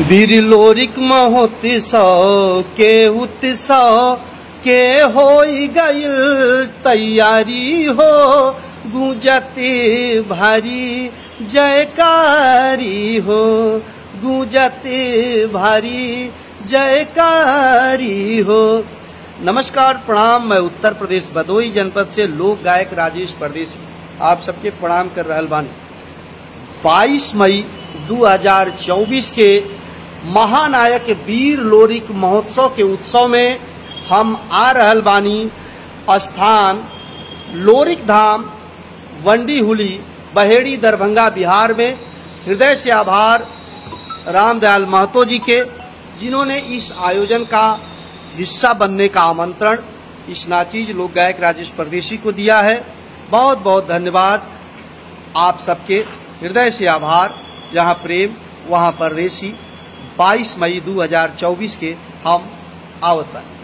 वीर लोरिक महोत्सव के उत्सव के होई गइल तैयारी हो, गूंजते भारी जयकारी हो, गूंजते भारी जयकारी हो। नमस्कार, प्रणाम। मैं उत्तर प्रदेश भदोही जनपद से लोक गायक राजेश परदेसी आप सबके प्रणाम कर रहल बानी। 22 मई 2024 के महानायक वीर लोरिक महोत्सव के उत्सव में हम आ रहल बानी। स्थान लोरिक धाम, वंडी हुली, बहेड़ी, दरभंगा, बिहार में। हृदय से आभार रामदयाल महतो जी के, जिन्होंने इस आयोजन का हिस्सा बनने का आमंत्रण इस नाचीज लोक गायक राजेश परदेसी को दिया है। बहुत बहुत धन्यवाद आप सबके। हृदय से आभार। जहाँ प्रेम वहाँ परदेसी। 22 मई 2024 के हम आवत हैं।